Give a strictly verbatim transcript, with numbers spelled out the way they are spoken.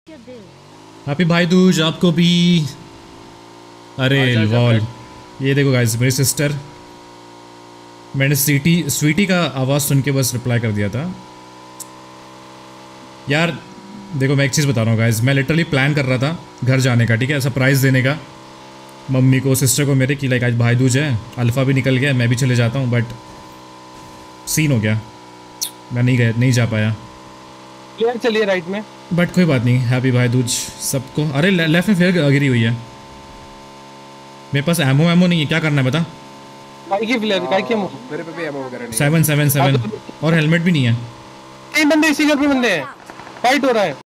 Happy भाई दूज आपको भी। अरे लॉल, ये देखो गाइस मेरी सिस्टर, मैंने स्वीटी स्वीटी का आवाज़ सुन के बस रिप्लाई कर दिया था यार। देखो मैं एक चीज़ बता रहा हूँ गाइस, मैं लिटरली प्लान कर रहा था घर जाने का, ठीक है, सरप्राइज़ देने का मम्मी को सिस्टर को मेरे, कि लाइक आज भाई दूज है, अल्फ़ा भी निकल गया, मैं भी चले जाता हूँ, बट सीन हो गया, मैं नहीं गया, नहीं जा पाया। चलिए राइट में, बट कोई बात नहीं, हैप्पी भाई दूज सबको। अरे ले, लेफ्ट में फिर गिरी हुई है, मेरे पास एमो एमो नहीं है, क्या करना है बता। काय की फ्लेयर, काय की एमो, मेरे पे भी एमो वगैरह नहीं है। सेवन सेवन सेवन और हेलमेट भी नहीं है। तीन बंदे इसी घर पे बंदे हैं, फाइट हो रहा है।